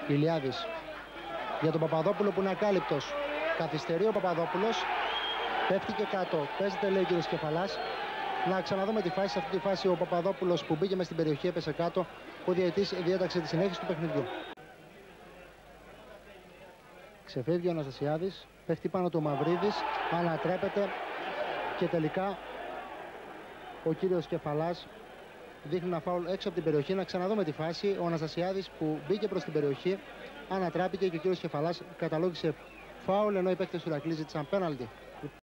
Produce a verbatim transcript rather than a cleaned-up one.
Ηλιάδης για τον Παπαδόπουλο που είναι ακάλυπτος. Καθυστερεί ο Παπαδόπουλος. Πέφτει και κάτω. Παίζεται, λέει ο κύριος Κεφαλάς. Να ξαναδούμε τη φάση. Σε αυτή τη φάση ο Παπαδόπουλος που μπήκε μες στην περιοχή έπεσε κάτω. Ο διαιτητής διέταξε τη συνέχιση του παιχνιδιού. Ξεφεύγει ο Αναστασιάδης. Πέφτει πάνω του ο Μαυρίδης. Ανατρέπεται. Και τελικά ο κύριος Κεφαλάς δείχνει ένα φάουλ έξω από την περιοχή. Να ξαναδούμε τη φάση. Ο Αναστασιάδης που μπήκε προς την περιοχή ανατράπηκε και ο κύριος Κεφαλάς καταλόγησε φάουλ, ενώ οι παίκτες του Ηρακλή ζήτησαν πέναλτι.